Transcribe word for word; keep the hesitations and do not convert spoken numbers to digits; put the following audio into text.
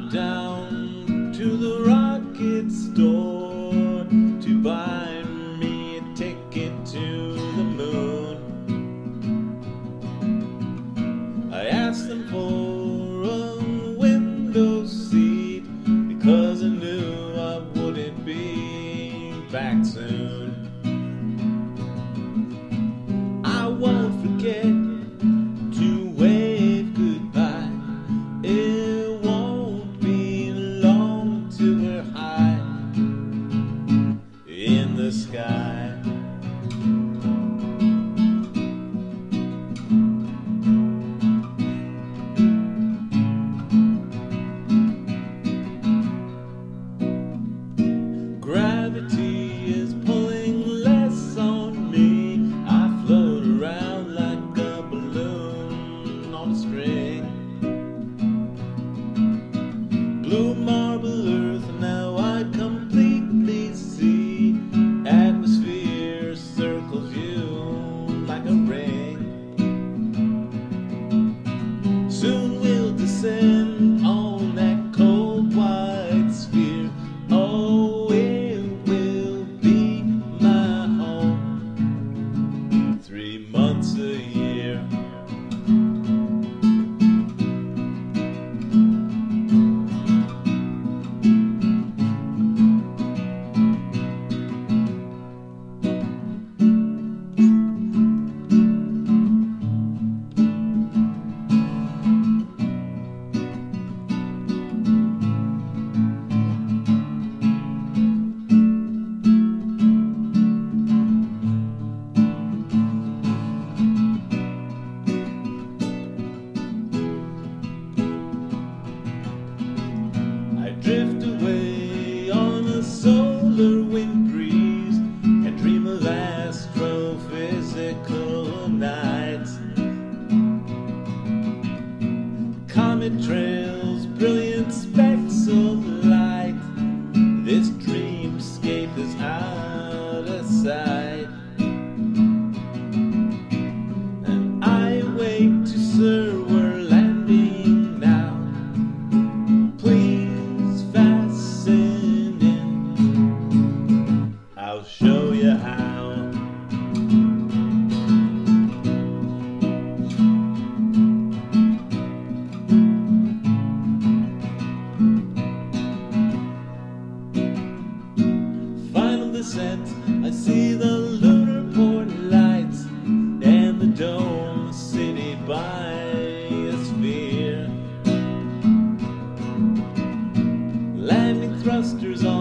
went down to the rocket store to buy me a ticket to the moon. I asked them for a window seat because I knew I wouldn't be back soon. I won't forget to wave goodbye. It won't be long till we're high in the sky. Gravity is pulling less on me. I float around like a balloon on a string. Blue marble earth, now I completely see. Atmosphere circles you like a ring. Soon we'll descend on that cold white sphere. Oh, it will be my home three months a year. Drift away on a solar wind breeze and dream of astrophysical nights. Comet trails, brilliant specks of light. This dreamscape is out of sight, and I wait to serve. We're landing now. Please I'll show you how. Final descent, I see the lunar port lights and the dome city biosphere. Landing thrusters